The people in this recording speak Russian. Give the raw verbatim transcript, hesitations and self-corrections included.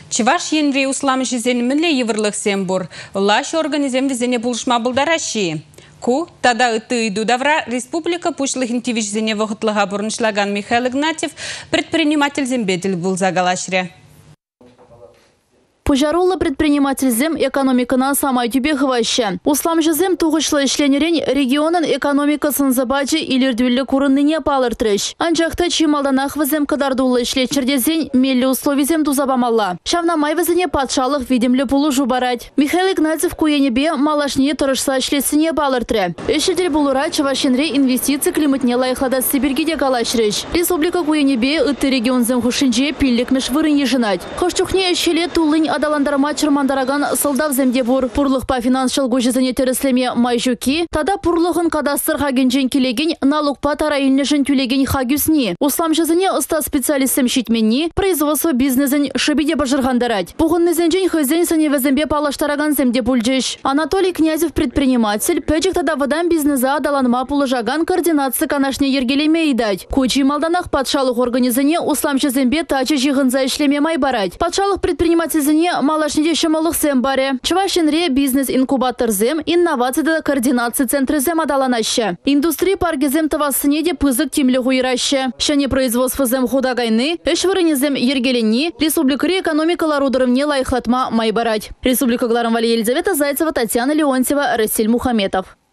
Чеваш енре услам жизенімілі еврлық сенбур. Лаш организем везене булышма бұлдараши. Ку, тада ыты иду давра республика пушлыхин тивишзене вғытлыға бұрыншлаган Михаил Игнатьев предприниматель зембедел был загалашре. Пожарулы предприниматель зем экономикана самай тюбе хваща. Услам жезем туғышлы ішленерен регионын экономикасын забачы илердвелі курынныне палыртрыш. Анжақта чималданақ візем кадардулы ішлечердезен мелі условизем тузабамалла. Шавнамай візіне патшалық видемлі пулу жубарать. Михаил Игнатьев куенебе малашне тұрышса ішлесіне палыртры. Эшедер булура чавашенре инвестиции климатне лайықлада Сибиргеде калашрыш. Республика куенебе үтті регион зем хушинже пиллікмеш вырын ежінать. Хоштухне эшеле тулынь адаландарма чырмандараган сылдав земде бур. Пурлық па финансшыл гожезіне тереслеме майжуки, тада пурлығын кадастыр хагенжен келеген налог па тарайылнешін түлеген хагюсни. Услам жезіне ұста специалистем шитменни, производство бизнесін шыбеде бажырғандарад. Бұғын незенжен хызен сәневезембе палаштараган земде бульджеш. Анатолий Князев предприниматель, пәчік тада вадан бизнеса адаланма пулыжаган координация канашне ергелеме идать. Кучи малданах патшалық организіне услам жезембе тачы жиғынза ишлеме майбарад. Патшалық предпринимательзіне малашниде шымылық зем баре. Чувашенре бизнес-инкубатор зем, инновацияда координация центры зем адаланаща. Индустрия парки зем тавасынеде пызык тимлі хуйраща. Шане производство зем худагайны, эшвырыне зем ергелени, республикари экономикалар удырымне лайхлатма майбарать. Республика Гларамвали Елизавета Зайцева, Татьяна Леонтьева, Расиль Мухаметов.